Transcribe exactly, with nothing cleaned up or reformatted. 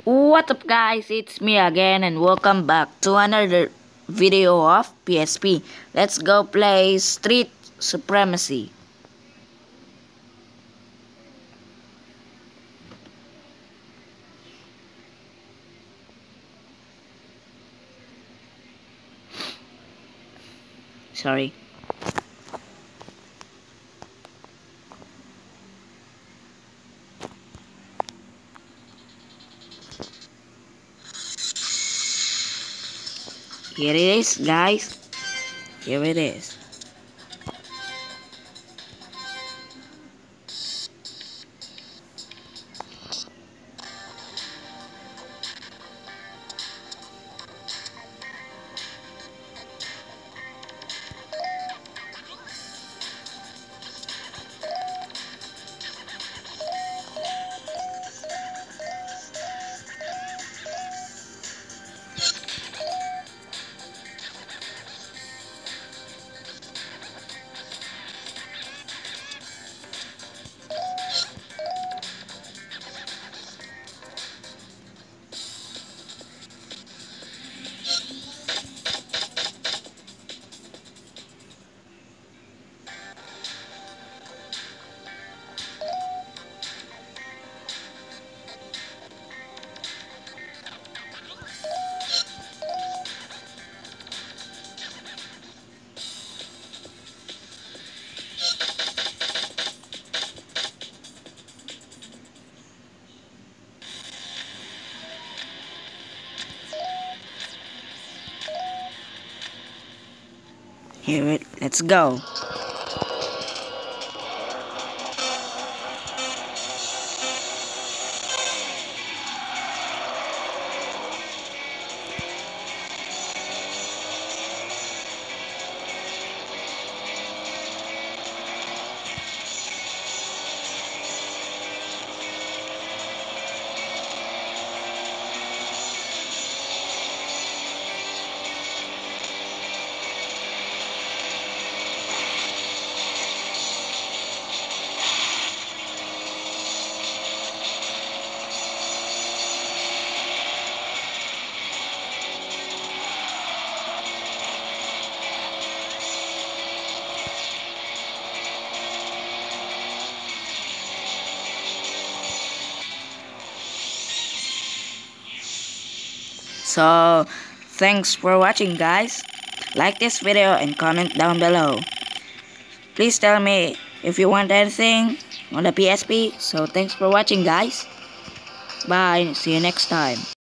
What's up guys, it's me again and welcome back to another video of P S P. Let's go play Street Supremacy. Sorry. Here it is, guys. Here it is. Here it, let's go. So, thanks for watching guys. Like this video and comment down below. Please tell me if you want anything on the P S P. So, thanks for watching guys. Bye. See you next time.